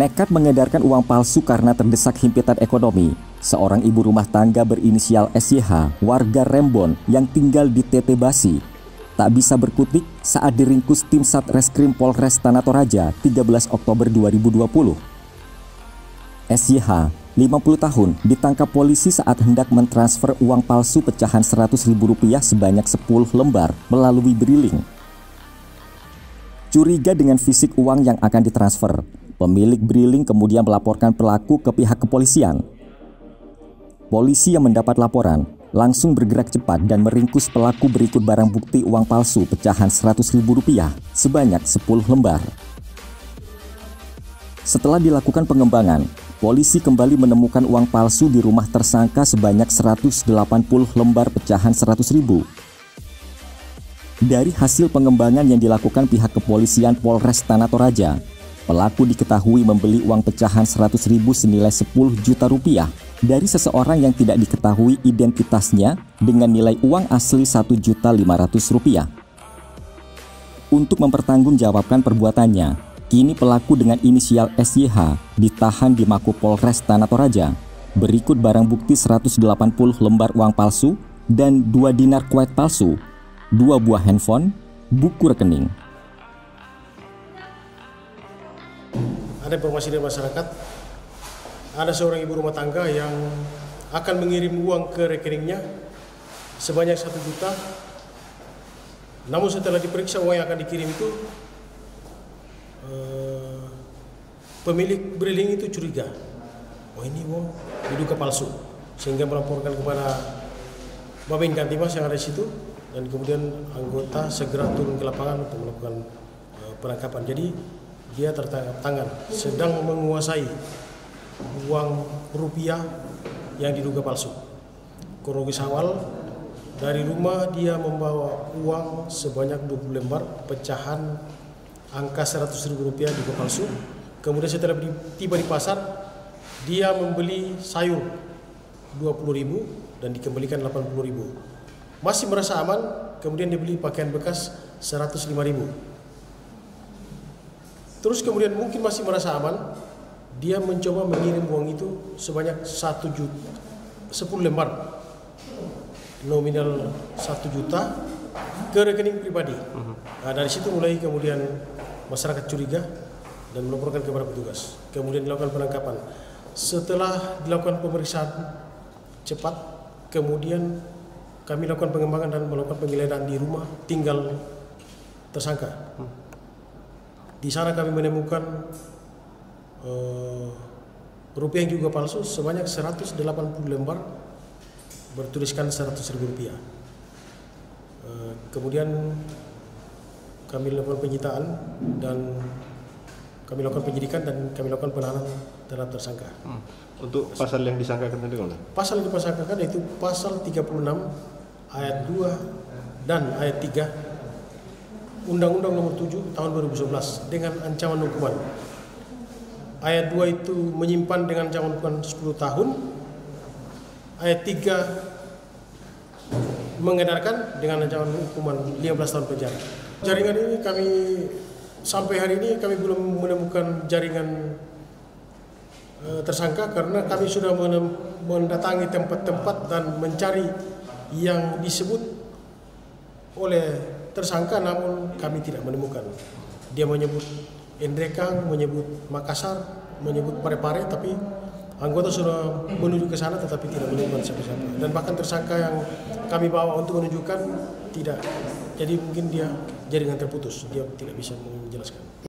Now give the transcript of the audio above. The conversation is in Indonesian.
Nekat mengedarkan uang palsu karena terdesak himpitan ekonomi, seorang ibu rumah tangga berinisial SYH, warga Rembon yang tinggal di TT Basi, tak bisa berkutik saat diringkus tim Satreskrim Polres Tanah Toraja 13 Oktober 2020. SYH, 50 tahun, ditangkap polisi saat hendak mentransfer uang palsu pecahan Rp100.000 sebanyak 10 lembar melalui briling. Curiga dengan fisik uang yang akan ditransfer, pemilik briling kemudian melaporkan pelaku ke pihak kepolisian. Polisi yang mendapat laporan langsung bergerak cepat dan meringkus pelaku berikut barang bukti uang palsu pecahan Rp100.000 sebanyak 10 lembar. Setelah dilakukan pengembangan, polisi kembali menemukan uang palsu di rumah tersangka sebanyak 180 lembar pecahan Rp100.000. Dari hasil pengembangan yang dilakukan pihak kepolisian Polres Tanah Toraja, pelaku diketahui membeli uang pecahan Rp100.000 senilai Rp10 juta dari seseorang yang tidak diketahui identitasnya dengan nilai uang asli Rp1.500.000. Untuk mempertanggungjawabkan perbuatannya, kini pelaku dengan inisial SYH ditahan di Mako Polres Tanah Toraja. Berikut barang bukti 180 lembar uang palsu dan 2 dinar Kuwait palsu, 2 buah handphone, buku rekening. Ada informasi dari masyarakat, ada seorang ibu rumah tangga yang akan mengirim uang ke rekeningnya sebanyak 1 juta. Namun setelah diperiksa uang yang akan dikirim itu, pemilik briling itu curiga, oh ini uang diduga palsu, sehingga melaporkan kepada Babin Kantimas yang ada di situ, dan kemudian anggota segera turun ke lapangan untuk melakukan penangkapan. Jadi dia tertangkap tangan sedang menguasai uang rupiah yang diduga palsu. Kronologis awal, dari rumah dia membawa uang sebanyak 20 lembar pecahan angka Rp100.000 diduga palsu. Kemudian setelah tiba di pasar, dia membeli sayur 20.000 dan dikembalikan 80.000. Masih merasa aman, kemudian dibeli pakaian bekas 105.000. Terus kemudian mungkin masih merasa aman, dia mencoba mengirim uang itu sebanyak 1 juta, 10 lembar nominal 1 juta ke rekening pribadi. Nah, dari situ mulai kemudian masyarakat curiga dan melaporkan kepada petugas. Kemudian dilakukan penangkapan. Setelah dilakukan pemeriksaan cepat, kemudian kami lakukan pengembangan dan melakukan penggeledahan di rumah tinggal tersangka. Di sana kami menemukan rupiah yang juga palsu sebanyak 180 lembar bertuliskan Rp100.000. Kemudian kami lakukan penyitaan dan kami lakukan penyidikan dan kami lakukan penahanan terhadap tersangka. Untuk pasal yang disangkakan tadi mana? Pasal yang disangkakan yaitu pasal 36 ayat 2 dan ayat 3 Undang-Undang Nomor 7 Tahun 2011 dengan ancaman hukuman. Ayat 2 itu menyimpan dengan ancaman hukuman 10 tahun. Ayat 3 mengedarkan dengan ancaman hukuman 15 tahun penjara. Jaringan ini kami sampai hari ini kami belum menemukan jaringan tersangka karena kami sudah mendatangi tempat-tempat dan mencari yang disebut oleh tersangka, namun kami tidak menemukan. Dia menyebut Endrekang, menyebut Makassar, menyebut Parepare, tapi anggota sudah menuju ke sana tetapi tidak menemukan siapa-siapa. Dan bahkan tersangka yang kami bawa untuk menunjukkan tidak. Jadi mungkin dia jaringan terputus, dia tidak bisa menjelaskan.